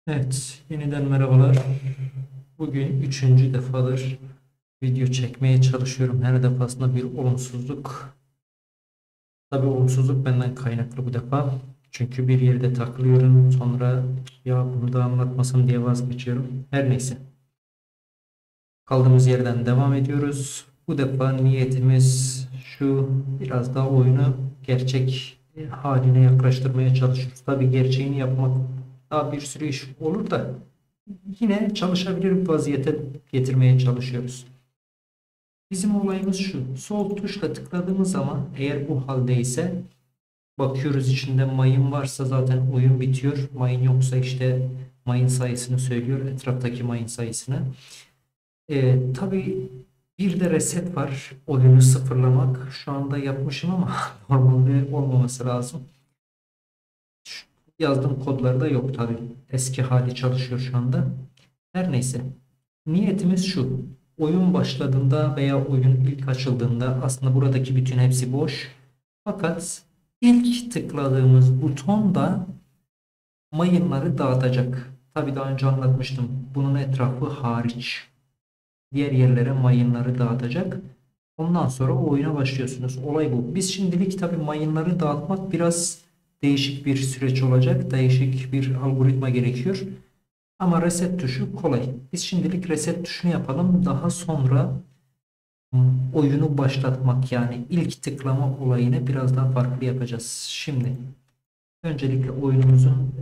Evet, yeniden merhabalar. Bugün üçüncü defadır video çekmeye çalışıyorum. Her defasında bir olumsuzluk. Tabii olumsuzluk benden kaynaklı bu defa. Çünkü bir yerde takılıyorum. Sonra ya bunu da anlatmasam diye vazgeçiyorum. Her neyse. Kaldığımız yerden devam ediyoruz. Bu defa niyetimiz şu, biraz daha oyunu gerçek haline yaklaştırmaya çalışıyoruz. Tabii gerçeğini yapmak daha bir sürü iş olur da yine çalışabilir bir vaziyete getirmeye çalışıyoruz. Bizim olayımız şu. Sol tuşla tıkladığımız zaman eğer bu haldeyse bakıyoruz, içinde mayın varsa zaten oyun bitiyor. Mayın yoksa işte mayın sayısını söylüyor. Etraftaki mayın sayısını. Tabii bir de reset var. Oyunu sıfırlamak. Şu anda yapmışım ama normalde olmaması lazım. Yazdığım kodlarda yok tabii. Eski hali çalışıyor şu anda. Her neyse. Niyetimiz şu. Oyun başladığında veya oyun ilk açıldığında aslında buradaki bütün hepsi boş. Fakat ilk tıkladığımız buton da mayınları dağıtacak. Tabii daha önce anlatmıştım. Bunun etrafı hariç. Diğer yerlere mayınları dağıtacak. Ondan sonra o oyuna başlıyorsunuz. Olay bu. Biz şimdilik tabii mayınları dağıtmak biraz değişik bir süreç olacak. Değişik bir algoritma gerekiyor. Ama reset tuşu kolay. Biz şimdilik reset tuşunu yapalım. Daha sonra oyunu başlatmak, yani ilk tıklama olayını biraz daha farklı yapacağız. Şimdi öncelikle oyunumuzun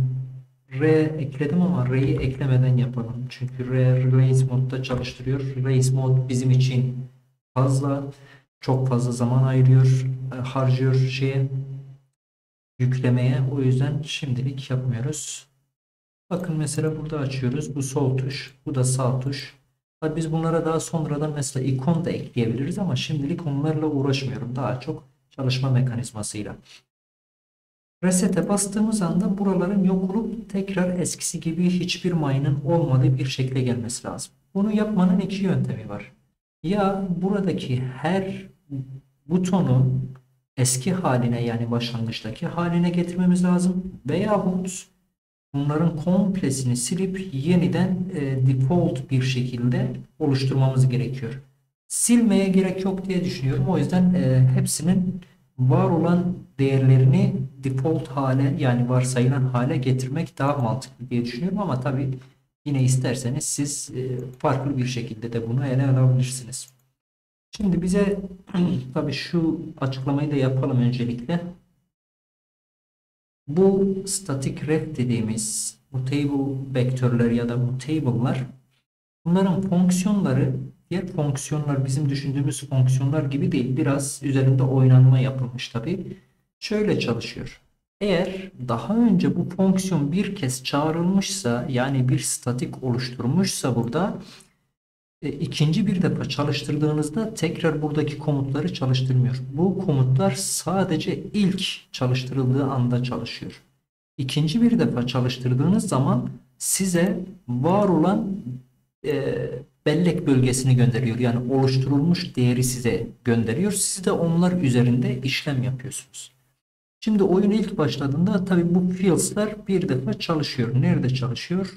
R ekledim ama R'yi eklemeden yapalım. Çünkü R Race modda çalıştırıyor. Race mod bizim için fazla, çok fazla zaman ayırıyor, harcıyor şeye, yüklemeye. O yüzden şimdilik yapmıyoruz. Bakın mesela burada açıyoruz. Bu sol tuş, bu da sağ tuş. Tabii biz bunlara daha sonradan mesela ikon da ekleyebiliriz ama şimdilik onlarla uğraşmıyorum. Daha çok çalışma mekanizmasıyla. Reset'e bastığımız anda buraların yok olup tekrar eskisi gibi hiçbir mayının olmadığı bir şekle gelmesi lazım. Bunu yapmanın iki yöntemi var. Ya buradaki her butonu eski haline, yani başlangıçtaki haline getirmemiz lazım, veyahut bunların komplesini silip yeniden default bir şekilde oluşturmamız gerekiyor. Silmeye gerek yok diye düşünüyorum. O yüzden hepsinin var olan değerlerini default hale, yani varsayılan hale getirmek daha mantıklı diye düşünüyorum. Ama tabii yine isterseniz siz farklı bir şekilde de bunu ele alabilirsiniz. Şimdi bize tabii şu açıklamayı da yapalım öncelikle. Bu static ref dediğimiz mutable vektörler ya da mutable'lar, bunların fonksiyonları diğer fonksiyonlar, bizim düşündüğümüz fonksiyonlar gibi değil. Biraz üzerinde oynanma yapılmış tabii. Şöyle çalışıyor. Eğer daha önce bu fonksiyon bir kez çağrılmışsa, yani bir statik oluşturmuşsa burada, ikinci bir defa çalıştırdığınızda tekrar buradaki komutları çalıştırmıyor. Bu komutlar sadece ilk çalıştırıldığı anda çalışıyor. İkinci bir defa çalıştırdığınız zaman size var olan e, bellek bölgesini gönderiyor. Yani oluşturulmuş değeri size gönderiyor. Siz de onlar üzerinde işlem yapıyorsunuz. Şimdi oyun ilk başladığında tabii bu fields'lar bir defa çalışıyor. Nerede çalışıyor?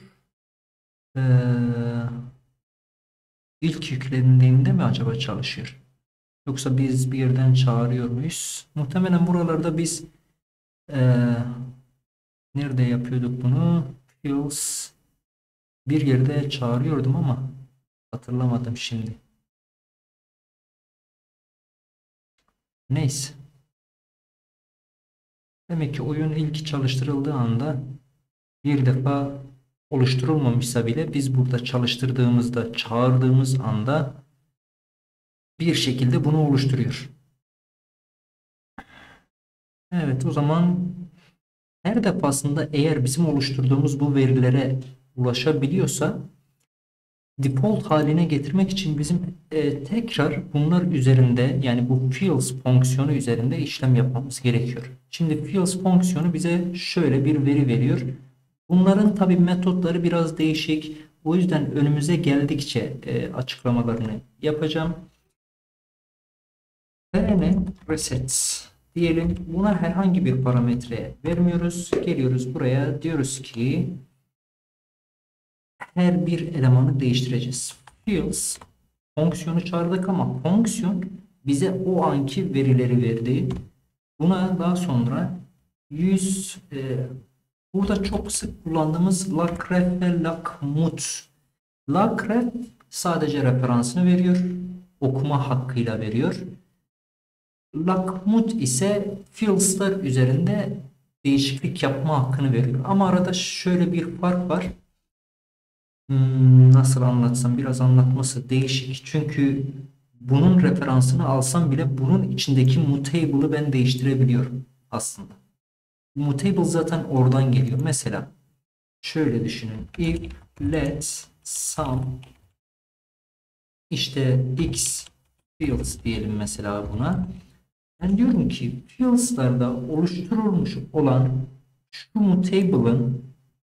Ee, ilk yüklendiğinde mi acaba çalışıyor? Yoksa biz bir yerden çağırıyor muyuz? Muhtemelen buralarda biz ee, nerede yapıyorduk bunu? Fields bir yerde çağırıyordum ama hatırlamadım şimdi. Neyse. Demek ki oyun ilk çalıştırıldığı anda bir defa oluşturulmamışsa bile biz burada çalıştırdığımızda, çağırdığımız anda bir şekilde bunu oluşturuyor. Evet, o zaman her defasında eğer bizim oluşturduğumuz bu verilere ulaşabiliyorsa default haline getirmek için bizim tekrar bunlar üzerinde, yani bu fields fonksiyonu üzerinde işlem yapmamız gerekiyor. Şimdi fields fonksiyonu bize şöyle bir veri veriyor. Bunların tabi metotları biraz değişik. O yüzden önümüze geldikçe açıklamalarını yapacağım. Rn resets diyelim. Buna herhangi bir parametre vermiyoruz. Geliyoruz buraya, diyoruz ki her bir elemanı değiştireceğiz. Fields fonksiyonu çağırdık ama fonksiyon bize o anki verileri verdi. Buna daha sonra 100 burada çok sık kullandığımız lacref ve lacmut. Lacref sadece referansını veriyor. Okuma hakkıyla veriyor. Lacmut ise fields'lar üzerinde değişiklik yapma hakkını veriyor. Ama arada şöyle bir fark var. Nasıl anlatsam, biraz anlatması değişik. Çünkü bunun referansını alsam bile bunun içindeki mutable'ı ben değiştirebiliyorum aslında. Mutable zaten oradan geliyor. Mesela şöyle düşünün. If let sum işte x fields diyelim mesela buna. Ben diyorum ki fields'larda oluşturulmuş olan şu mutable'ın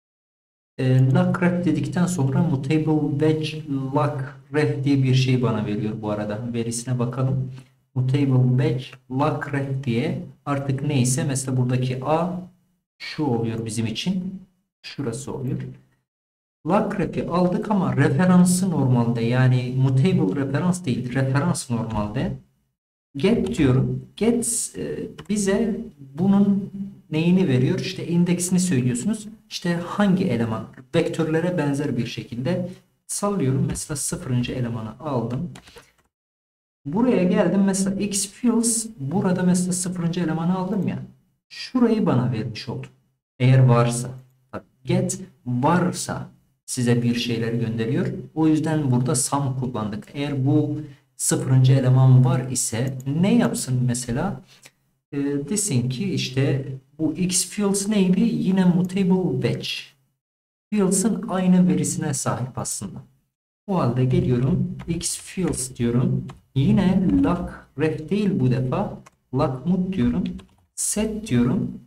lacref dedikten sonra mutable batch lacref diye bir şey bana veriyor bu arada. Verisine bakalım. Mutable batch lacref diye artık neyse mesela buradaki a şu oluyor bizim için. Şurası oluyor. Lacref'i aldık ama referansı normalde yani mutable referans değil. Referans normalde. Get diyorum. Get bize bunun neyini veriyor? İşte indeksini söylüyorsunuz. İşte hangi eleman? Vektörlere benzer bir şekilde sallıyorum. Mesela sıfırıncı elemanı aldım. Buraya geldim. Mesela x fields burada mesela sıfırıncı elemanı aldım ya. Şurayı bana vermiş oldu. Eğer varsa. Get varsa size bir şeyler gönderiyor. O yüzden burada sum kullandık. Eğer bu sıfırıncı eleman var ise ne yapsın mesela? Desin ki işte bu x fields neydi? Yine mutable batch. Fields'ın aynı verisine sahip aslında. O halde geliyorum x fields diyorum. Yine lacref değil bu defa. Lacmut diyorum. Set diyorum.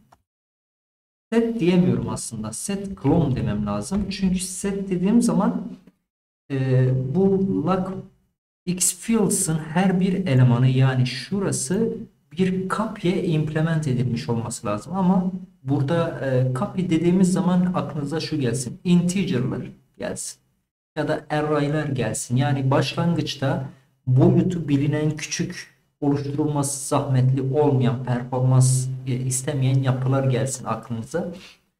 Set diyemiyorum aslında. Set clone demem lazım. Çünkü set dediğim zaman bu x fields'ın her bir elemanı yani şurası bir copy'ye implement edilmiş olması lazım. Ama burada copy dediğimiz zaman aklınıza şu gelsin. Integer'lar gelsin. Ya da array'ler gelsin. Yani başlangıçta boyutu bilinen küçük oluşturulması zahmetli olmayan performans istemeyen yapılar gelsin aklınıza.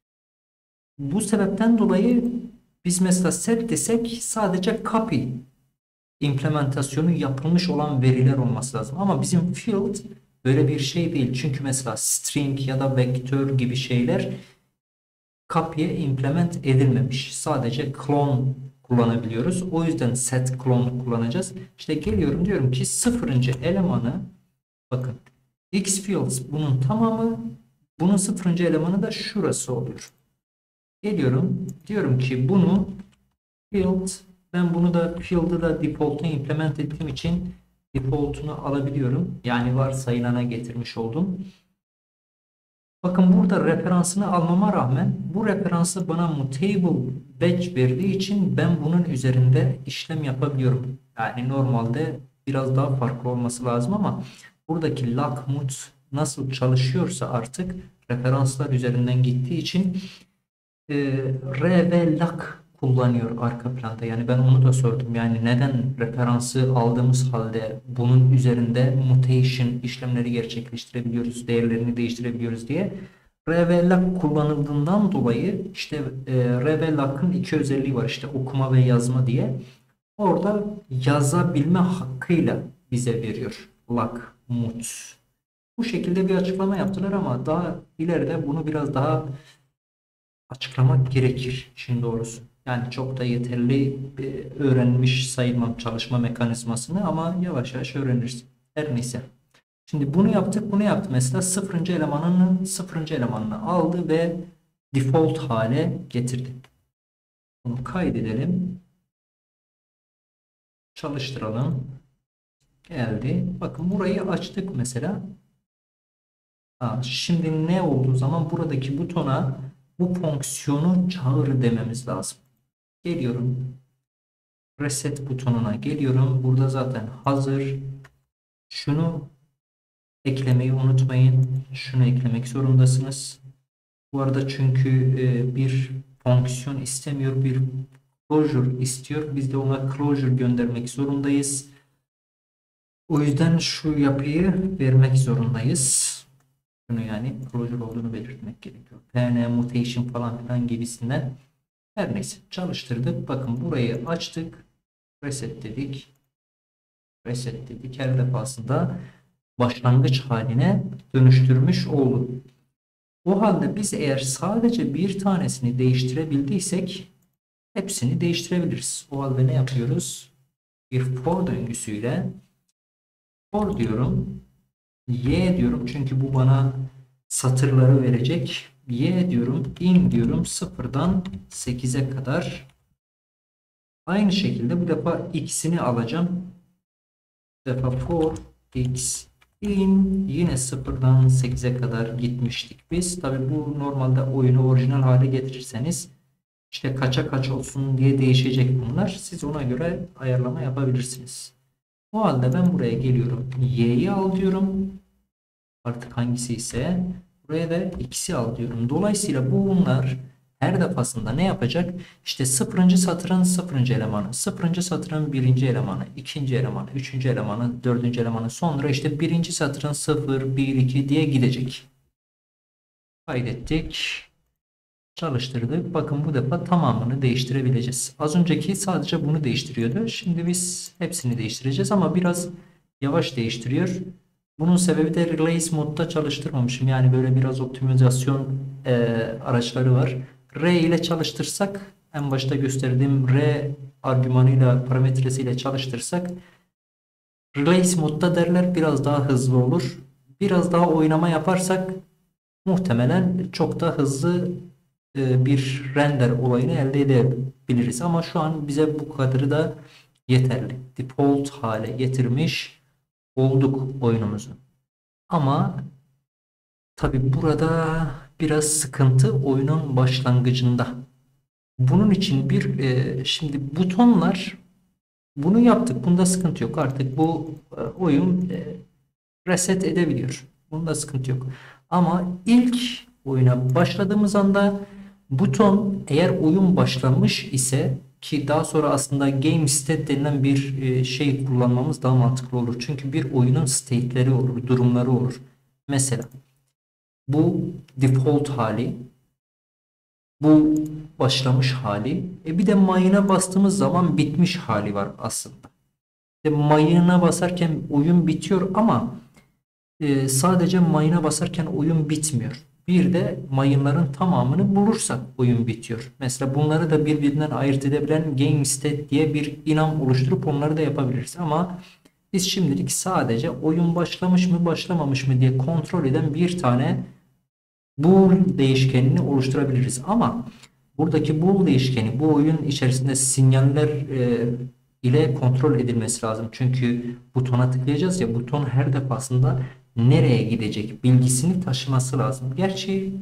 Bu sebepten dolayı biz mesela set desek sadece copy implementasyonu yapılmış olan veriler olması lazım. Ama bizim field böyle bir şey değil. Çünkü mesela string ya da vektör gibi şeyler copy'ye implement edilmemiş. Sadece clone kullanabiliyoruz. O yüzden set clone kullanacağız. İşte geliyorum diyorum ki sıfırıncı elemanı bakın x fields bunun tamamı, bunun sıfırıncı elemanı da şurası oluyor. Geliyorum diyorum ki bunu field, ben bunu da field'ı da default'a implement ettiğim için default'unu alabiliyorum. Yani varsayılana getirmiş oldum. Bakın burada referansını almama rağmen bu referansı bana mutable batch verdiği için ben bunun üzerinde işlem yapabiliyorum. Yani normalde biraz daha farklı olması lazım ama buradaki lacmut nasıl çalışıyorsa artık referanslar üzerinden gittiği için R ve lac kullanıyor arka planda. Yani ben onu da sordum. Yani neden referansı aldığımız halde bunun üzerinde mutation işlemleri gerçekleştirebiliyoruz, değerlerini değiştirebiliyoruz diye. R ve lac kullanıldığından dolayı işte R ve lac'ın iki özelliği var. İşte okuma ve yazma diye. Orada yazabilme hakkıyla bize veriyor. Lac, mut. Bu şekilde bir açıklama yaptılar ama daha ileride bunu biraz daha açıklamak gerekir işin doğrusu. Yani çok da yeterli öğrenmiş sayılmam çalışma mekanizmasını ama yavaş yavaş öğrenirsin. Her neyse. Şimdi bunu yaptık, bunu yaptı. Mesela sıfırıncı elemanını aldı ve default hale getirdi. Bunu kaydedelim. Çalıştıralım. Geldi. Bakın burayı açtık mesela. Şimdi ne olduğu zaman buradaki butona bu fonksiyonu çağır dememiz lazım. Geliyorum. Reset butonuna geliyorum. Burada zaten hazır. Şunu eklemeyi unutmayın. Şunu eklemek zorundasınız. Bu arada çünkü bir fonksiyon istemiyor, bir closure istiyor. Biz de ona closure göndermek zorundayız. O yüzden şu yapıyı vermek zorundayız. Bunu yani closure olduğunu belirtmek gerekiyor. PN mutation falan filan gibisinden. Her neyse çalıştırdık. Bakın burayı açtık. Reset dedik. Reset dedik. Her defasında başlangıç haline dönüştürmüş olduk. O halde biz eğer sadece bir tanesini değiştirebildiysek hepsini değiştirebiliriz. O halde ne yapıyoruz? Bir for döngüsüyle for diyorum. Y diyorum çünkü bu bana satırları verecek. Y diyorum. In diyorum. 0'dan 8'e kadar. Aynı şekilde bu defa x'ini alacağım. Bu defa for x in yine 0'dan 8'e kadar gitmiştik biz. Tabi bu normalde oyunu orijinal hale getirirseniz işte kaça kaç olsun diye değişecek bunlar. Siz ona göre ayarlama yapabilirsiniz. O halde ben buraya geliyorum. Y'yi al diyorum. Artık hangisi ise buraya da x'i al diyorum. Dolayısıyla bunlar her defasında ne yapacak? İşte sıfırıncı satırın sıfırıncı elemanı, sıfırıncı satırın birinci elemanı, ikinci elemanı, üçüncü elemanı, dördüncü elemanı, sonra işte birinci satırın 0, 1, 2 diye gidecek. Kaydettik. Çalıştırdık. Bakın bu defa tamamını değiştirebileceğiz. Az önceki sadece bunu değiştiriyordu. Şimdi biz hepsini değiştireceğiz ama biraz yavaş değiştiriyor. Bunun sebebi de Relays modda çalıştırmamışım. Yani böyle biraz optimizasyon araçları var. R ile çalıştırsak en başta gösterdiğim R argümanıyla parametresiyle çalıştırsak Relays modda derler biraz daha hızlı olur. Biraz daha oynama yaparsak muhtemelen çok da hızlı bir render olayını elde edebiliriz. Ama şu an bize bu kadarı da yeterli. Default hale getirmiş olduk oyunumuzu. Ama tabi burada biraz sıkıntı oyunun başlangıcında. Bunun için şimdi butonlar bunu yaptık. Bunda sıkıntı yok. Artık bu oyun reset edebiliyor. Bunda sıkıntı yok. Ama ilk oyuna başladığımız anda buton eğer oyun başlamış ise ki daha sonra aslında game state denilen bir şey kullanmamız daha mantıklı olur. Çünkü bir oyunun state'leri olur, durumları olur. Mesela bu default hali, bu başlamış hali, bir de mayına bastığımız zaman bitmiş hali var aslında. Mayına basarken oyun bitiyor ama sadece mayına basarken oyun bitmiyor. Bir de mayınların tamamını bulursak oyun bitiyor. Mesela bunları da birbirinden ayırt edebilen game state diye bir inam oluşturup onları da yapabiliriz. Ama biz şimdilik sadece oyun başlamış mı başlamamış mı diye kontrol eden bir tane bool değişkenini oluşturabiliriz. Ama buradaki bool değişkeni bu oyun içerisinde sinyaller ile kontrol edilmesi lazım. Çünkü butona tıklayacağız ya buton her defasında nereye gidecek bilgisini taşıması lazım. Gerçi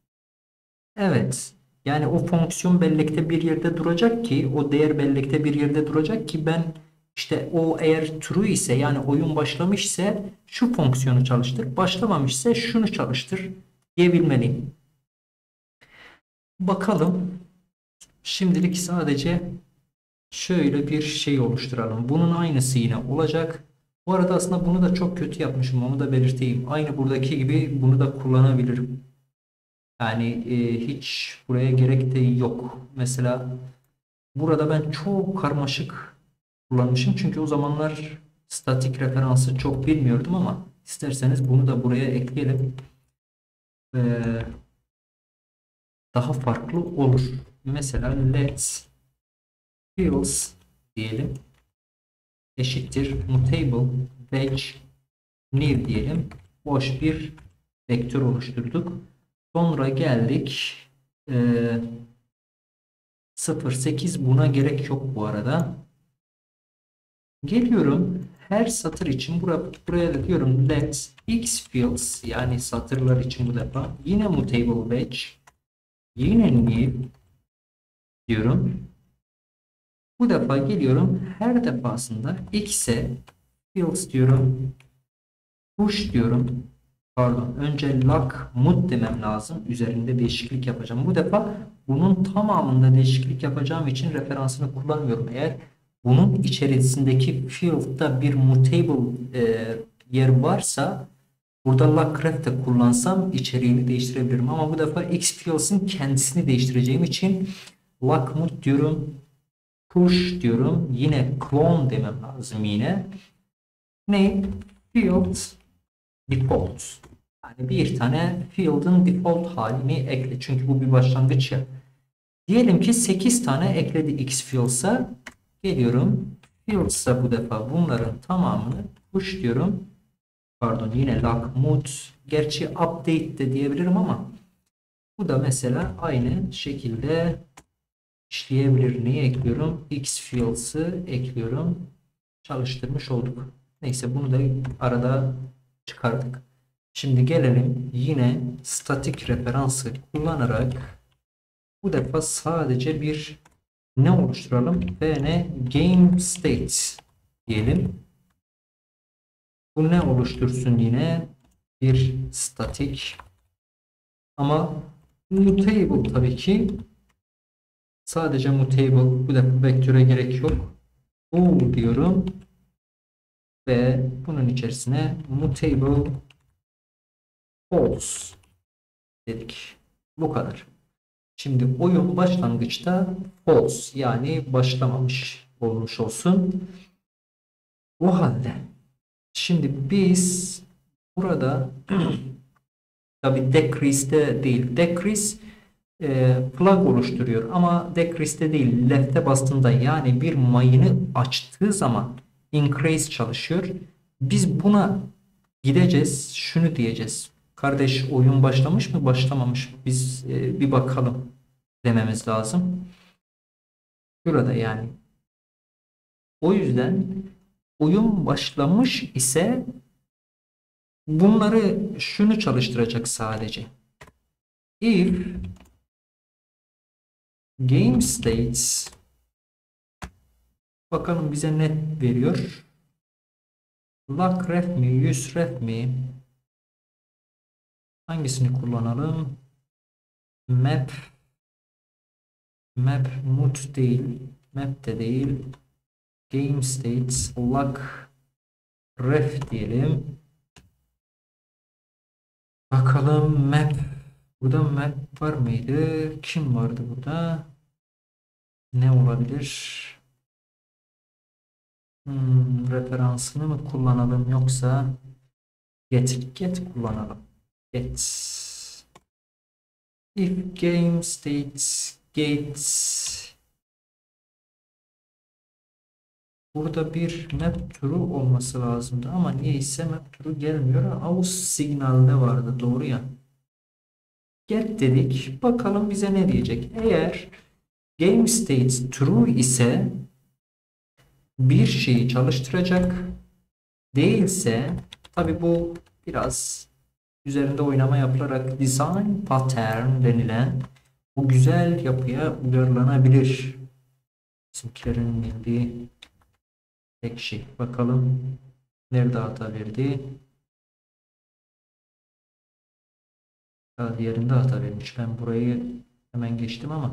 evet yani o fonksiyon bellekte bir yerde duracak ki o değer bellekte bir yerde duracak ki ben işte o eğer true ise yani oyun başlamış ise şu fonksiyonu çalıştır, başlamamış ise şunu çalıştır diyebilmeliyim. Bakalım. Şimdilik sadece şöyle bir şey oluşturalım. Bunun aynısı yine olacak. Bu arada aslında bunu da çok kötü yapmışım. Onu da belirteyim. Aynı buradaki gibi bunu da kullanabilirim. Yani hiç buraya gerek de yok. Mesela burada ben çok karmaşık kullanmışım. Çünkü o zamanlar statik referansı çok bilmiyordum ama isterseniz bunu da buraya ekleyelim. Daha farklı olur. Mesela let's fills diyelim eşittir mutable veg new diyelim. Boş bir vektör oluşturduk. Sonra geldik 0.8 buna gerek yok bu arada. Geliyorum her satır için buraya da diyorum let x fields yani satırlar için bu defa yine mutable veg yine new diyorum. Bu defa geliyorum her defasında x'e fields diyorum push diyorum Pardon. Önce lock mut demem lazım. Üzerinde değişiklik yapacağım. Bu defa bunun tamamında değişiklik yapacağım için referansını kullanmıyorum. Eğer bunun içerisindeki field'da bir mutable yer varsa burada lock ref de kullansam içeriğini değiştirebilirim. Ama bu defa xfields'in kendisini değiştireceğim için lock mut diyorum. Push diyorum. Yine clone demem lazım yine. Ne? Field default. Yani bir tane field'ın default halini ekle. Çünkü bu bir başlangıç ya. Diyelim ki 8 tane ekledi xfields'a. Geliyorum. Fields'a bu defa bunların tamamını push diyorum. Pardon, yine lock mode. Gerçi update de diyebilirim ama bu da mesela aynı şekilde işleyebilir. Neyi ekliyorum? Xfields'ı ekliyorum. Çalıştırmış olduk. Neyse, bunu da arada çıkardık. Şimdi gelelim yine statik referansı kullanarak bu defa sadece bir ne oluşturalım? Fn game state diyelim. Bu ne oluştursun yine? Bir statik ama mutable tabii ki. Sadece mutable, bu defa vektöre gerek yok. Bu diyorum ve bunun içerisine mutable false dedik. Bu kadar. Şimdi oyun başlangıçta false, yani başlamamış olmuş olsun. O halde şimdi biz burada tabi decrease'de değil, decrease flag oluşturuyor ama decrease'de değil, left'e bastığında, yani bir mayını açtığı zaman increase çalışıyor. Biz buna gideceğiz, şunu diyeceğiz: kardeş, oyun başlamış mı başlamamış mı, biz bir bakalım dememiz lazım. Burada yani. O yüzden oyun başlamış ise bunları şunu çalıştıracak sadece. If game states, bakalım bize ne veriyor? Lock ref mi, use ref mi? Hangisini kullanalım? Map mut değil, map de değil. Game states lock ref diyelim. Bakalım map. Burada map var mıydı? Kim vardı burada? Ne olabilir? Referansını mı kullanalım yoksa get kullanalım. Get. If game states gates. Burada bir map türü olması lazımdı ama niyeyse map türü gelmiyor. Aus signalde vardı, doğru ya. Get dedik. Bakalım bize ne diyecek. Eğer game states true ise bir şeyi çalıştıracak. Değilse tabi bu biraz üzerinde oynama yapılarak design pattern denilen bu güzel yapıya uyarlanabilir. Bizimkilerin bildiği tek şey. Bakalım nerede hata verdi. Diğerinde hata vermiş. Ben burayı hemen geçtim ama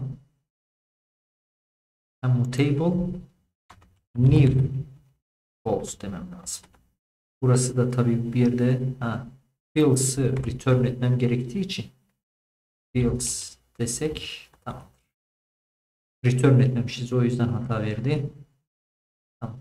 mutable new false demem lazım. Burası da tabii bir yerde fields'ı return etmem gerektiği için fields desek tamam. Return etmemişiz, o yüzden hata verdi. Tamam.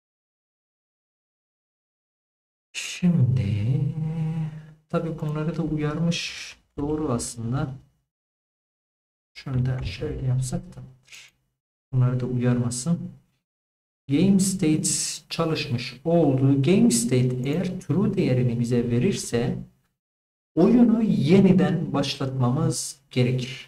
Şimdi tabii bunları da uyarmış. Doğru aslında. Şunu da şöyle yapsak tamamdır. Bunları da uyarmasın. Game state çalışmış oldu. Game state eğer true değerini bize verirse oyunu yeniden başlatmamız gerekir.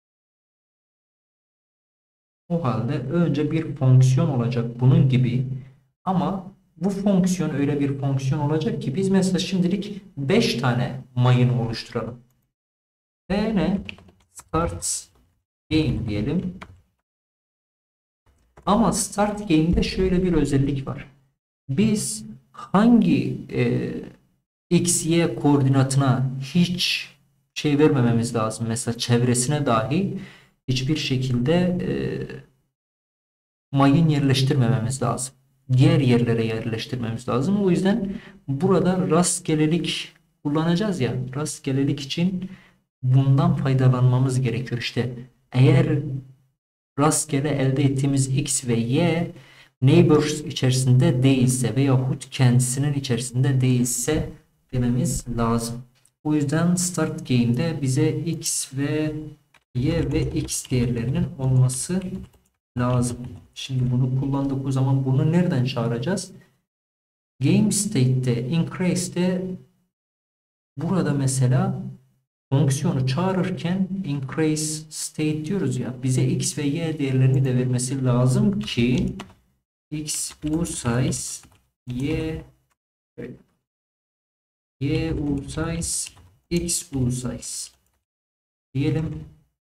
O halde önce bir fonksiyon olacak bunun gibi, ama bu fonksiyon öyle bir fonksiyon olacak ki biz mesela şimdilik 5 tane mayın oluşturalım. Ve start game diyelim. Ama start game'de şöyle bir özellik var. Biz hangi X, Y koordinatına hiç şey vermememiz lazım. Mesela çevresine dahi hiçbir şekilde mayın yerleştirmememiz lazım. Diğer yerlere yerleştirmemiz lazım. O yüzden burada rastgelelik kullanacağız ya. Rastgelelik için bundan faydalanmamız gerekiyor. İşte eğer rastgele elde ettiğimiz X ve Y neighbors içerisinde değilse veyahut kendisinin içerisinde değilse dememiz lazım. O yüzden start game'de bize X ve Y ve X değerlerinin olması lazım. Şimdi bunu kullandık, o zaman bunu nereden çağıracağız? Game state'te, increase'te burada mesela fonksiyonu çağırırken increase state diyoruz ya, bize X ve Y değerlerini de vermesi lazım ki X u size Y Y u size X u size diyelim.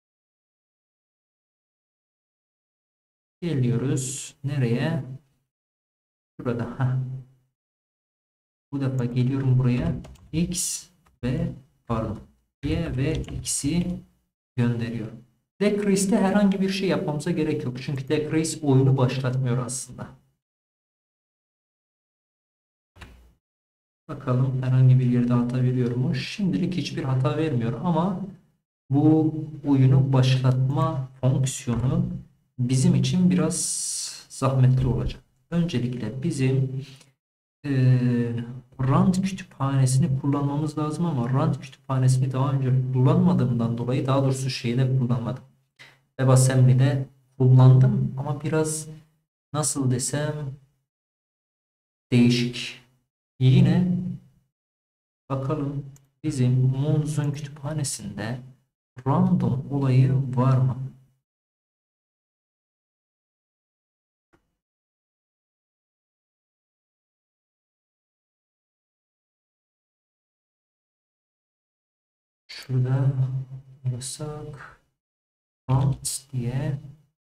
Geliyoruz. Nereye? Burada. Heh. Bu defa geliyorum buraya. X ve pardon. Y ve X'i gönderiyorum. Decrease'de herhangi bir şey yapmamıza gerek yok. Çünkü decrease oyunu başlatmıyor aslında. Bakalım herhangi bir yerde hata veriyor mu? Şimdilik hiçbir hata vermiyor ama bu oyunu başlatma fonksiyonu bizim için biraz zahmetli olacak. Öncelikle bizim rand kütüphanesini kullanmamız lazım ama rand kütüphanesini daha önce kullanmadığımdan dolayı, daha doğrusu şeyde kullanmadım. WebAssembly'de kullandım ama biraz nasıl desem değişik. Yine bakalım bizim Munz'un kütüphanesinde random olayı var mı? Şurada yasak rand diye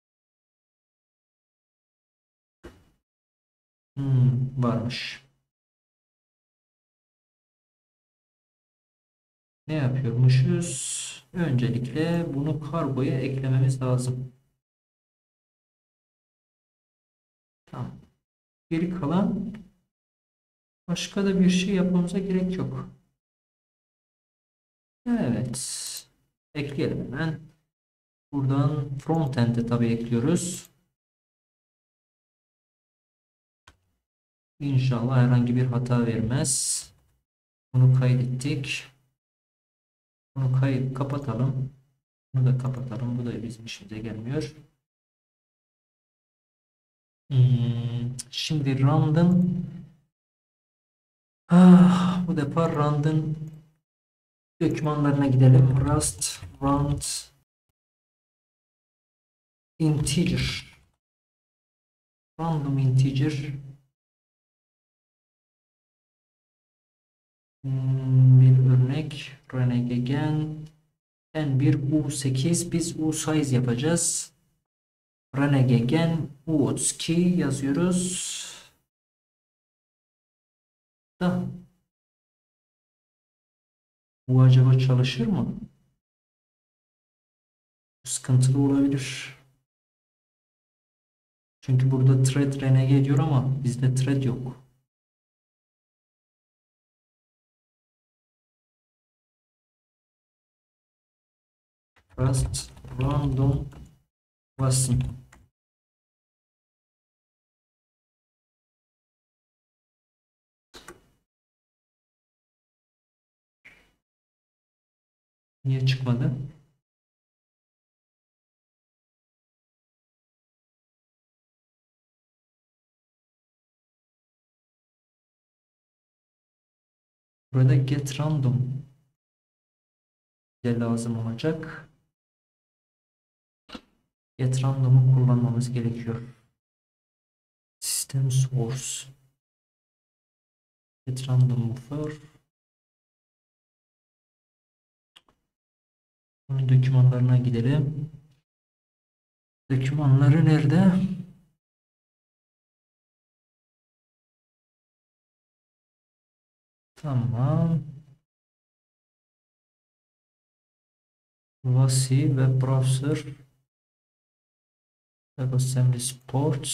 varmış. Ne yapıyormuşuz? Öncelikle bunu kargoya eklememiz lazım. Tamam. Geri kalan başka da bir şey yapmamıza gerek yok. Evet. Ekleyelim hemen. Buradan frontend'e tabii ekliyoruz. İnşallah herhangi bir hata vermez. Bunu kaydettik. Bunu kapatalım. Bunu da kapatalım. Bu da bizim işimize gelmiyor. Şimdi random bu defa random dokümanlarına gidelim. Rust rand integer random integer bir örnek reneg again n1 u8 biz u size yapacağız. Reneg again u32 yazıyoruz da bu acaba çalışır mı? Sıkıntılı olabilir. Çünkü burada thread renege diyor ama bizde thread yok. Rust random basın. Niye çıkmadı? Burada get random de lazım olacak. Get random'u kullanmamız gerekiyor. System source get random buffer. Bunun dokümanlarına gidelim. Dokümanları nerede? Tamam. Vasi web browser WebAssembly Sports.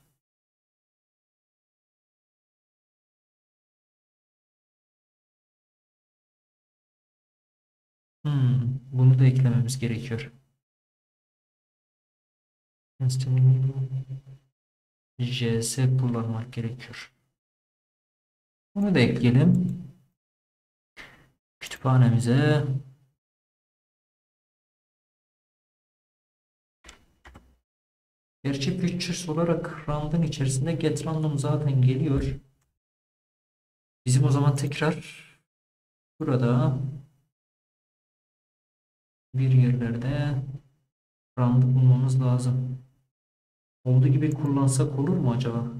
Bunu da eklememiz gerekiyor. JS kullanmak gerekiyor. Bunu da ekleyelim. Kütüphanemize. Gerçi pictures olarak round'un içerisinde get random zaten geliyor. Bizim o zaman tekrar burada bir yerlerde round'u bulmamız lazım. Olduğu gibi kullansak olur mu acaba?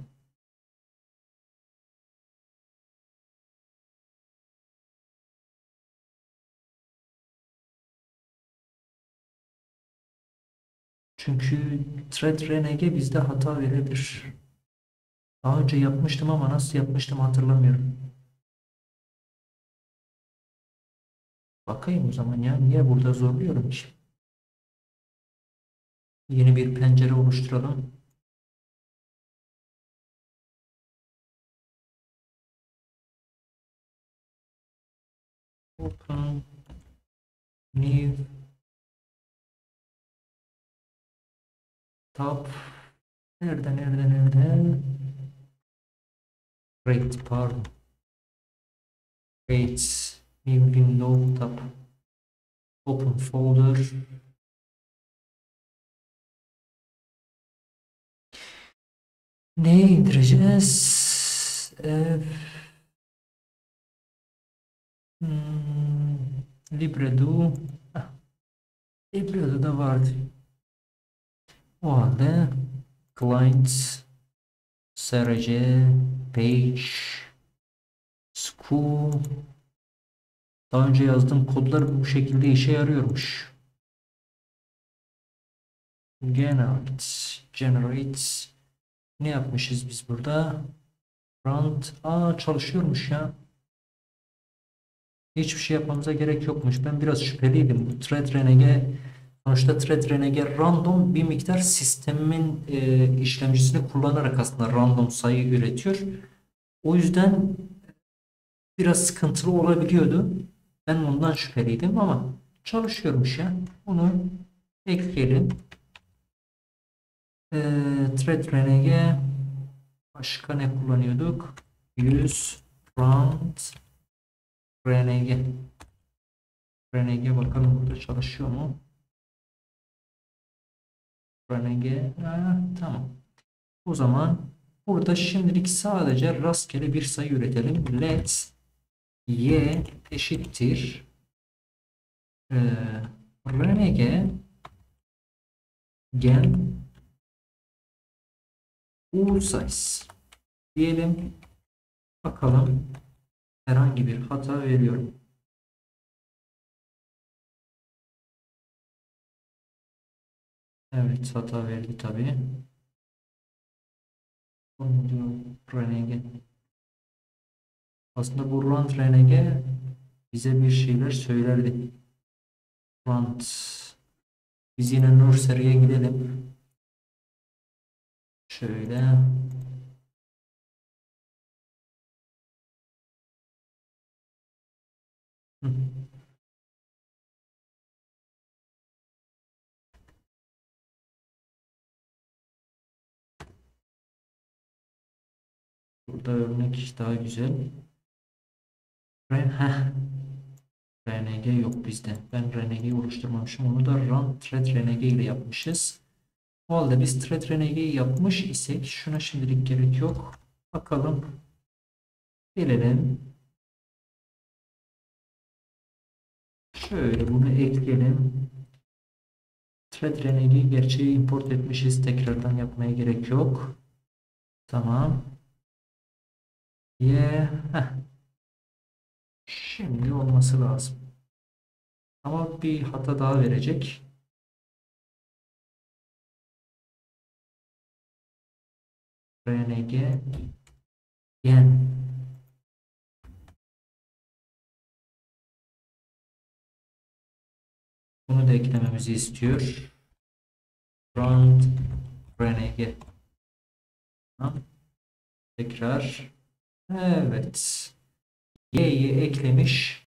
Çünkü thread renege bizde hata verebilir. Daha önce yapmıştım ama nasıl yapmıştım hatırlamıyorum. Bakayım o zaman ya. Niye burada zorluyorum ki? Yeni bir pencere oluşturalım. Open new tab. Nerede? Create pardon. Create new window tab. Open folder. Ne indireceğiz? Libredo. Ah, Libredo da vardı. O halde clients SRC page school. Daha önce yazdığım kodlar bu şekilde işe yarıyormuş. Generate. Ne yapmışız biz burada? Front. Çalışıyormuş ya. Hiçbir şey yapmamıza gerek yokmuş. Ben biraz şüpheliydim. Bu thread renege sonuçta thread renege random bir miktar sistemin işlemcisini kullanarak aslında random sayı üretiyor. O yüzden biraz sıkıntılı olabiliyordu. Ben ondan şüpheliydim ama çalışıyormuş ya. Bunu ekleyelim. Thread renege başka ne kullanıyorduk? Use front renege. Renege bakalım burada çalışıyor mu? Renege. Tamam. O zaman burada şimdilik sadece rastgele bir sayı üretelim. Let y eşittir renege gen usize diyelim. Bakalım herhangi bir hata veriyorum. Evet hata verdi tabii. Bunu diyor renege. Aslında bu run renege bize bir şeyler söylerdi. Run. Biz yine nursery'e gidelim. Şöyle. Hı. Burada örnek daha güzel. Heh. RNG yok bizde. Ben RNG'yi oluşturmamışım. Onu da run thread RNG ile yapmışız. O halde biz thread RNG'yi yapmış isek şuna şimdilik gerek yok. Bakalım. Gelelim. Şöyle bunu ekleyelim. Thread RNG'yi gerçeği import etmişiz. Tekrardan yapmaya gerek yok. Tamam. Heh. Şimdi olması lazım. Ama bir hata daha verecek. RNG gen Bunu da eklememizi istiyor. Front renege. Tamam. Tekrar. Evet. Y'yi eklemiş.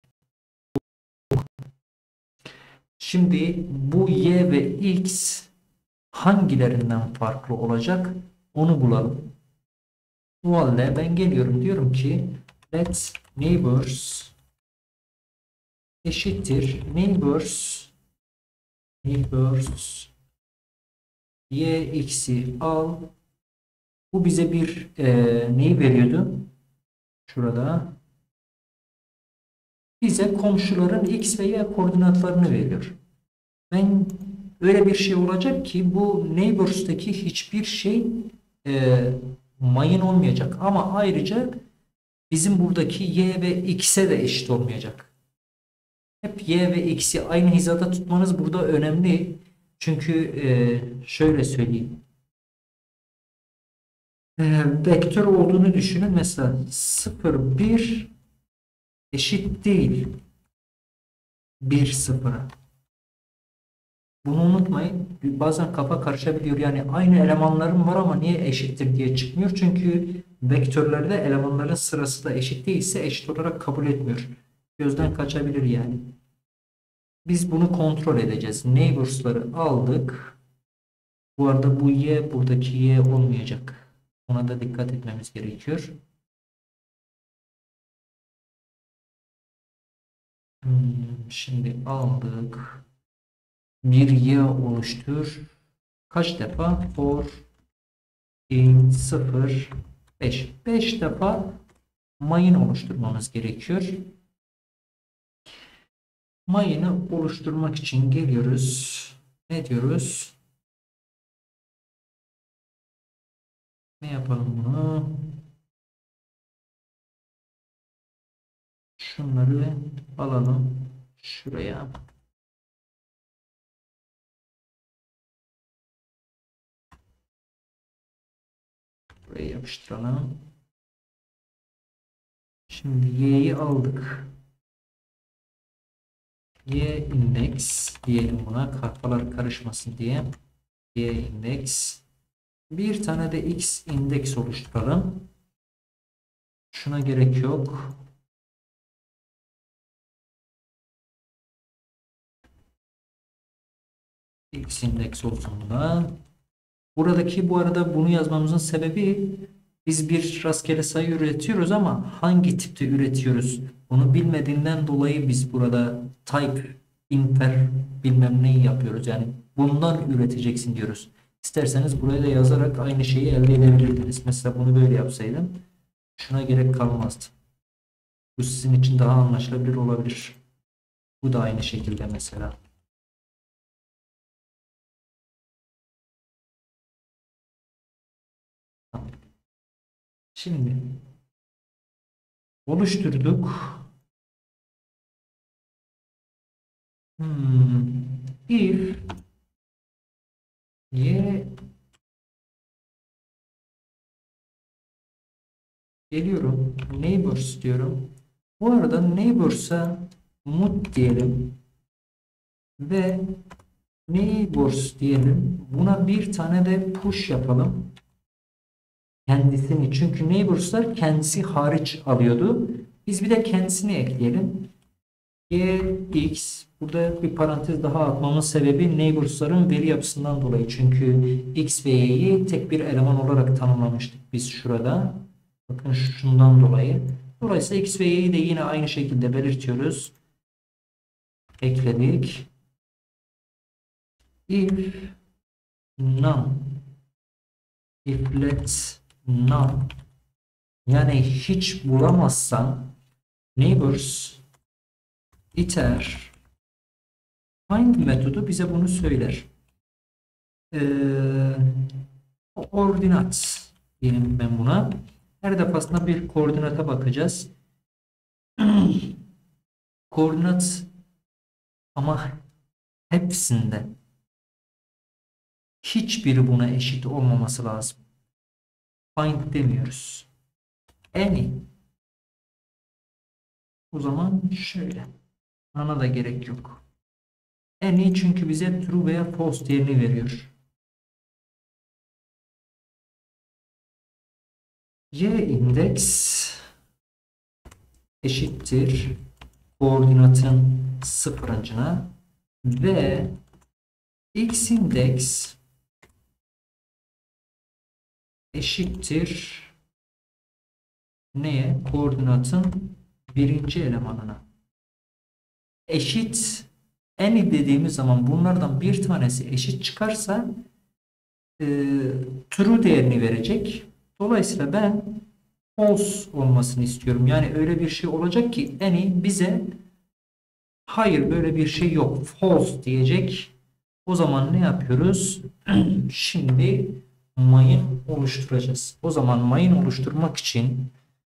Şimdi bu Y ve X hangilerinden farklı olacak? Onu bulalım. O halde ben geliyorum, diyorum ki let neighbors eşittir neighbors y x'i al. Bu bize bir neyi veriyordu? Şurada bize komşuların x ve y koordinatlarını veriyor. Ben öyle bir şey olacak ki bu neighbors'taki hiçbir şey e, mayın olmayacak. Ama ayrıca bizim buradaki y ve x'e de eşit olmayacak. Hep y ve x'i aynı hizada tutmanız burada önemli. Çünkü şöyle söyleyeyim. Vektör olduğunu düşünün. Mesela 0, 1 eşit değil 1, 0'a. Bunu unutmayın. Bazen kafa karışabiliyor. Yani aynı elemanlarım var ama niye eşittir diye çıkmıyor. Çünkü vektörlerde elemanların sırası da eşit değilse eşit olarak kabul etmiyor. Gözden kaçabilir yani. Biz bunu kontrol edeceğiz. Neighbors'ları aldık. Bu arada bu y buradaki y olmayacak. Ona da dikkat etmemiz gerekiyor. Şimdi aldık. Bir y oluştur. Kaç defa? For in 0 5. 5 defa mayın oluşturmamız gerekiyor. Mayını oluşturmak için geliyoruz. Ne diyoruz? Ne yapalım bunu? Şunları alalım. Şuraya. Buraya yapıştıralım. Şimdi y'yi aldık. Y indeks diyelim buna. Kafalar karışmasın diye. Y indeks. Bir tane de x indeks oluşturalım. Şuna gerek yok. X indeks olsun da. Buradaki bu arada bunu yazmamızın sebebi biz bir rastgele sayı üretiyoruz ama hangi tipte üretiyoruz? Bunu bilmediğinden dolayı biz burada type, infer bilmem neyi yapıyoruz. Yani bundan üreteceksin diyoruz. İsterseniz buraya da yazarak aynı şeyi elde edebilirdiniz. Mesela bunu böyle yapsaydım şuna gerek kalmazdı. Bu sizin için daha anlaşılabilir olabilir. Bu da aynı şekilde mesela. Şimdi oluşturduk. If y geliyorum. Neighbors diyorum. Bu arada neighbors'a mut diyelim ve neighbors diyelim. Buna bir tane de push yapalım. Kendisini. Çünkü neighbors'lar kendisi hariç alıyordu. Biz bir de kendisini ekleyelim. Y, X. Burada bir parantez daha atmamın sebebi neighbors'ların veri yapısından dolayı. Çünkü X ve Y'yi tek bir eleman olarak tanımlamıştık biz şurada. Bakın şundan dolayı. Dolayısıyla X ve Y'yi de yine aynı şekilde belirtiyoruz. Ekledik. If none. If let none. Yani hiç bulamazsan neighbors iter find metodu bize bunu söyler. Koordinat diyelim ben buna. Her defasında bir koordinata bakacağız. Koordinat ama hepsinde hiçbiri buna eşit olmaması lazım. Find demiyoruz. Any. O zaman şöyle. Ana da gerek yok. Any çünkü bize true veya false değerini veriyor. Y indeks eşittir koordinatın sıfırıncına ve x indeks eşittir neye? Koordinatın birinci elemanına. Eşit any dediğimiz zaman bunlardan bir tanesi eşit çıkarsa e, true değerini verecek. Dolayısıyla ben false olmasını istiyorum. Yani öyle bir şey olacak ki any bize hayır böyle bir şey yok, false diyecek. O zaman ne yapıyoruz? Şimdi mayın oluşturacağız. O zaman mayın oluşturmak için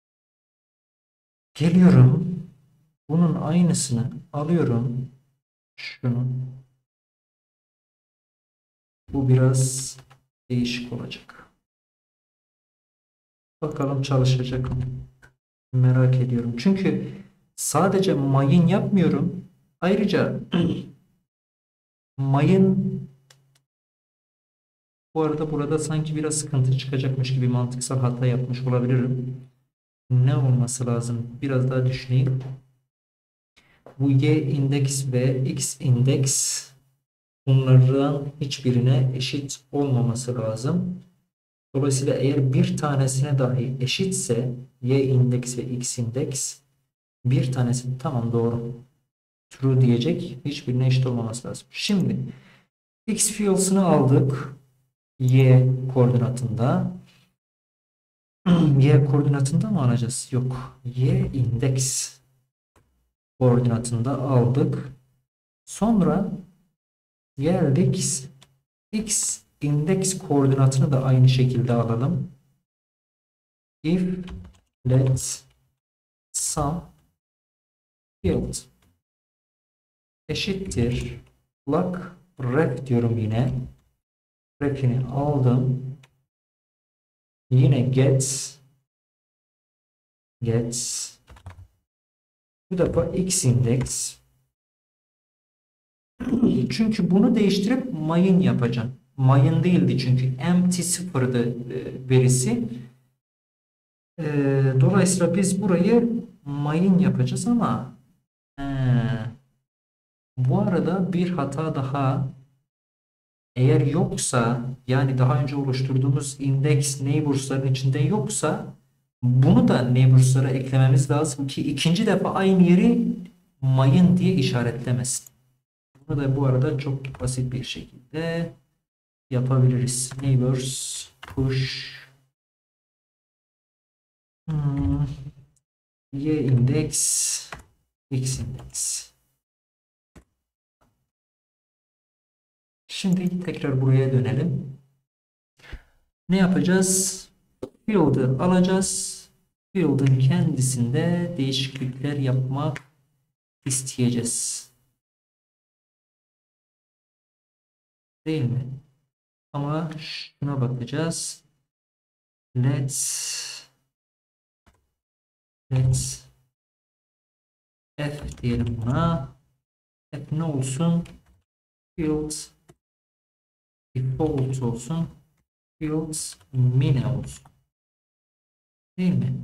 geliyorum. Bunun aynısını alıyorum. Şunu. Bu biraz değişik olacak. Bakalım çalışacak mı? Merak ediyorum. Çünkü sadece mayın yapmıyorum. Ayrıca mayın bu arada burada sanki biraz sıkıntı çıkacakmış gibi mantıksal hata yapmış olabilirim. Ne olması lazım? Biraz daha düşüneyim. Bu y indeks ve x indeks bunlardan hiçbirine eşit olmaması lazım. Dolayısıyla eğer bir tanesine dahi eşitse y indeks ve x indeks bir tanesi tamam doğru. True diyecek. Hiçbirine eşit olmaması lazım. Şimdi x fields'ını aldık. Y koordinatında. Y koordinatında mı alacağız? Yok. Y indeks koordinatında aldık. Sonra geldik. X indeks koordinatını da aynı şekilde alalım. If let sum field eşittir plug ref diyorum yine. Ref'ini aldım. Yine gets bu defa x indeks. Çünkü bunu değiştirip mayın yapacağım. Mayın değildi çünkü empty sıfırdı verisi. Dolayısıyla biz burayı mayın yapacağız ama bu arada bir hata daha eğer yoksa yani daha önce oluşturduğumuz index neighbors'ların içinde yoksa bunu da neighbors'lara eklememiz lazım ki ikinci defa aynı yeri mayın diye işaretlemesin. Bunu da bu arada çok basit bir şekilde yapabiliriz. Neighbors push y index x index. Şimdi tekrar buraya dönelim. Ne yapacağız? Field'ı alacağız. Field'ın kendisinde değişiklikler yapmak isteyeceğiz. Değil mi? Ama şuna bakacağız. Let's F diyelim buna. F ne olsun? Field default olsun. Field mine olsun. Değil mi?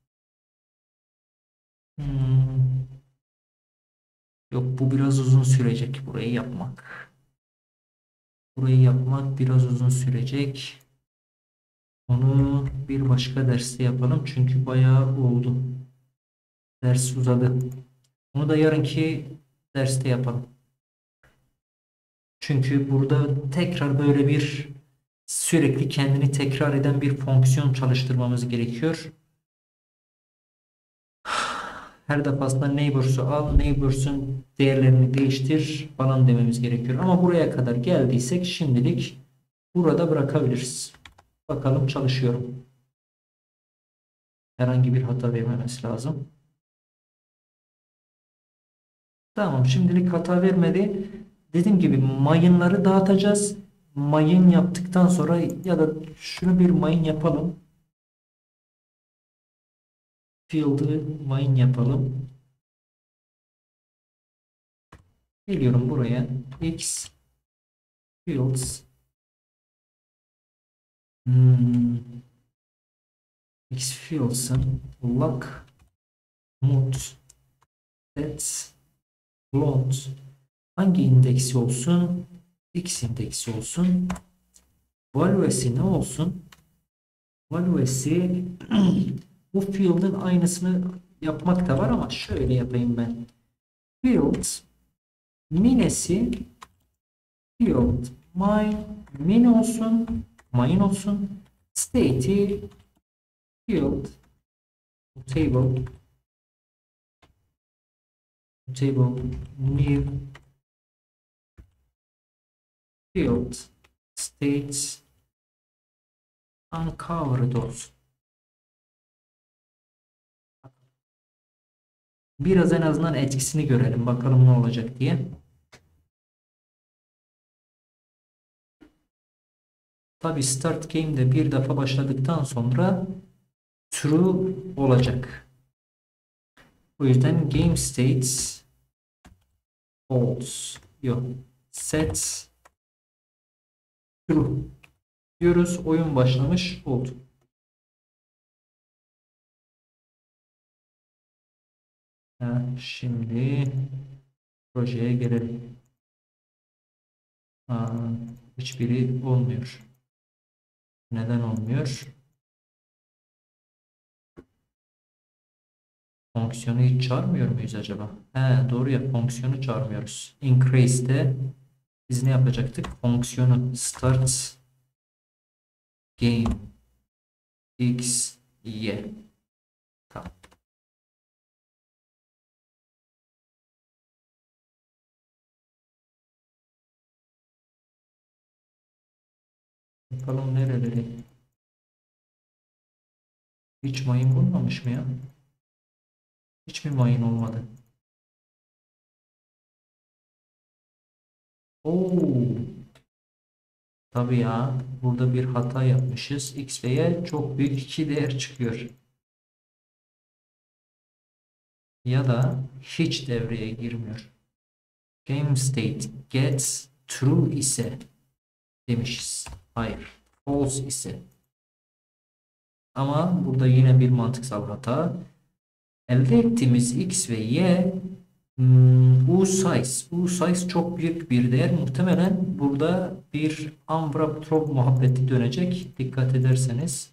Yok bu biraz uzun sürecek burayı yapmak. Burayı yapmak biraz uzun sürecek. Onu bir başka derste yapalım. Çünkü bayağı oldu. Ders uzadı. Onu da yarınki derste yapalım. Çünkü burada tekrar böyle bir sürekli kendini tekrar eden bir fonksiyon çalıştırmamız gerekiyor. Her defasında neighbors'u al, neighbors'un değerlerini değiştir falan dememiz gerekiyor. Ama buraya kadar geldiysek şimdilik burada bırakabiliriz. Bakalım çalışıyorum. Herhangi bir hata vermemesi lazım. Tamam şimdilik hata vermedi. Dediğim gibi mayınları dağıtacağız. Mayın yaptıktan sonra ya da şunu bir mayın yapalım. Field'ı mayın yapalım. Geliyorum buraya. X fields X fields'ın lock mut set float hangi indeksi olsun? X indeksi olsun. Value'si ne olsun? Value'si bu field'ın aynısını yapmak da var ama şöyle yapayım ben. Field minesi field min olsun. Main olsun. State'i field table new field states uncovered olsun. Biraz en azından etkisini görelim. Bakalım ne olacak diye. Tabi start game'de bir defa başladıktan sonra true olacak. O yüzden game states false yok set true diyoruz. Oyun başlamış oldu. Şimdi projeye gelelim. Hiçbiri olmuyor. Neden olmuyor? Fonksiyonu hiç çağırmıyor muyuz acaba? Doğru ya, fonksiyonu çağırmıyoruz. Increase'de biz ne yapacaktık? Fonksiyonu start game x y. Tamam. Bakalım nereleri? Hiç mayın bulmamış mı ya? Hiç mi mayın olmadı? Oo. Tabii ya. Burada bir hata yapmışız. X ve Y çok büyük iki değer çıkıyor. Ya da hiç devreye girmiyor. Game state gets true ise demişiz. Hayır. False ise. Ama burada yine bir mantıksal hata. Elde ettiğimiz X ve Y U size çok büyük bir değer. Muhtemelen burada bir unwrapped muhabbeti dönecek. Dikkat ederseniz.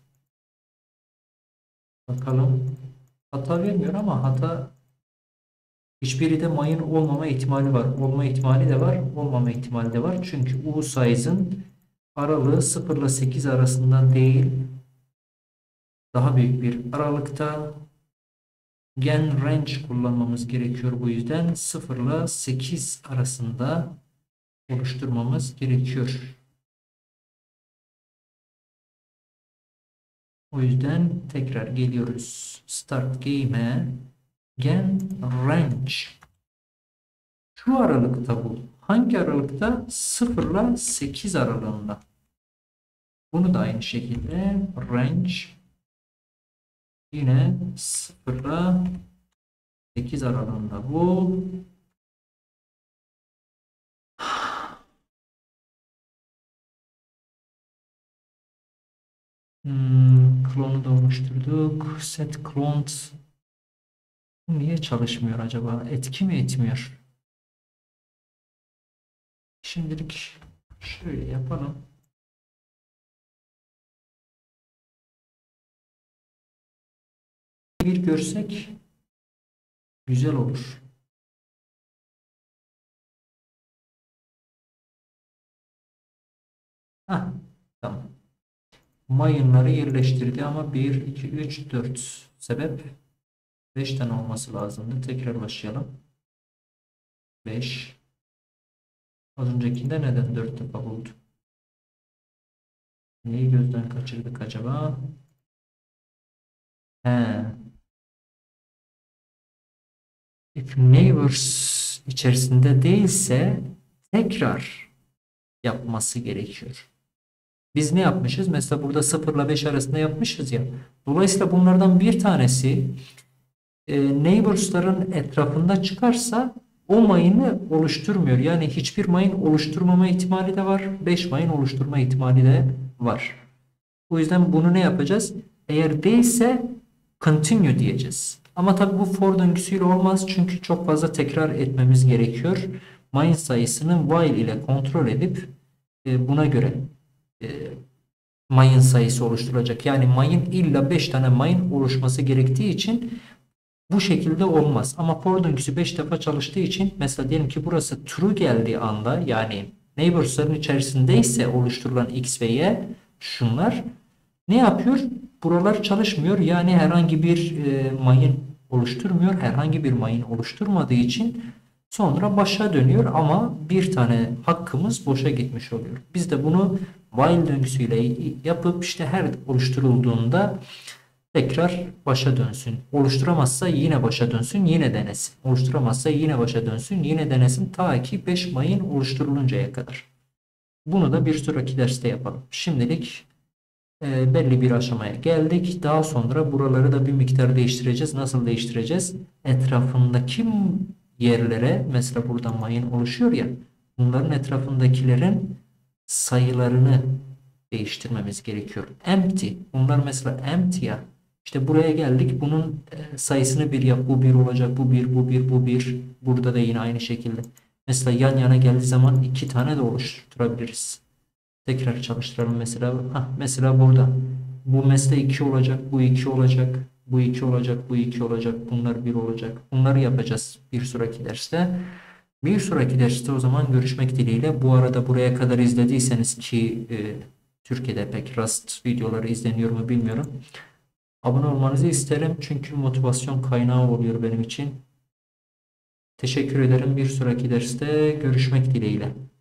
Bakalım. Hata vermiyor ama hata hiçbiri de mayın olmama ihtimali var. Olma ihtimali de var. Olmama ihtimali de var. Çünkü U size'ın aralığı 0 ile 8 arasında değil. Daha büyük bir aralıkta. Gen range kullanmamız gerekiyor bu yüzden 0 ile 8 arasında oluşturmamız gerekiyor. O yüzden tekrar geliyoruz. Start game'e gen range. Şu aralıkta bu. Hangi aralıkta? 0 ile 8 aralığında. Bunu da aynı şekilde range yine 0 ile 8 aralığında bu. Klonu da oluşturduk. Set clones niye çalışmıyor acaba? Etki mi etmiyor? Şimdilik şöyle yapalım. Bir görsek güzel olur. Tamam. Mayınları yerleştirdi ama 1, 2, 3, 4 sebep 5 tane olması lazımdı. Tekrar başlayalım. 5. Az öncekinde neden 4 defa buldu? Neyi gözden kaçırdık acaba? If neighbors içerisinde değilse tekrar yapması gerekiyor. Biz ne yapmışız? Mesela burada 0 ile 5 arasında yapmışız ya. Dolayısıyla bunlardan bir tanesi neighbors'ların etrafında çıkarsa o mayını oluşturmuyor. Yani hiçbir mayın oluşturmama ihtimali de var. 5 mayın oluşturma ihtimali de var. O yüzden bunu ne yapacağız? Eğer değilse continue diyeceğiz. Ama tabii bu for döngüsüyle olmaz. Çünkü çok fazla tekrar etmemiz gerekiyor. Mayın sayısını while ile kontrol edip buna göre e, mayın sayısı oluşturacak. Yani mayın illa 5 tane mayın oluşması gerektiği için bu şekilde olmaz. Ama for döngüsü 5 defa çalıştığı için mesela diyelim ki burası true geldiği anda, yani neighbors'ların içerisindeyse oluşturulan x ve y, şunlar ne yapıyor? Buralar çalışmıyor. Yani herhangi bir mayın oluşturmuyor. Herhangi bir mayın oluşturmadığı için sonra başa dönüyor ama bir tane hakkımız boşa gitmiş oluyor. Biz de bunu while döngüsüyle yapıp işte her oluşturulduğunda tekrar başa dönsün. Oluşturamazsa yine başa dönsün, yine denesin. Oluşturamazsa yine başa dönsün, yine denesin ta ki 5 mayın oluşturuluncaya kadar. Bunu da bir sonraki derste yapalım. Şimdilik belli bir aşamaya geldik. Daha sonra buraları da bir miktar değiştireceğiz. Nasıl değiştireceğiz? Etrafındaki yerlere, mesela burada mayın oluşuyor ya, bunların etrafındakilerin sayılarını değiştirmemiz gerekiyor. Empty. Bunlar mesela empty ya. İşte buraya geldik. Bunun sayısını bir yap. Bu bir olacak. Bu bir, bu bir, bu bir. Burada da yine aynı şekilde. Mesela yan yana geldiği zaman iki tane de oluşturabiliriz. Tekrar çalıştıralım mesela. Mesela burada. Bu mesela 2 olacak. Bu 2 olacak. Bu 2 olacak. Bu 2 olacak. Bunlar bir olacak. Bunları yapacağız bir sonraki derste. Bir sonraki derste o zaman görüşmek dileğiyle. Bu arada buraya kadar izlediyseniz ki Türkiye'de pek Rust videoları izleniyor mu bilmiyorum. Abone olmanızı isterim çünkü motivasyon kaynağı oluyor benim için. Teşekkür ederim. Bir sonraki derste görüşmek dileğiyle.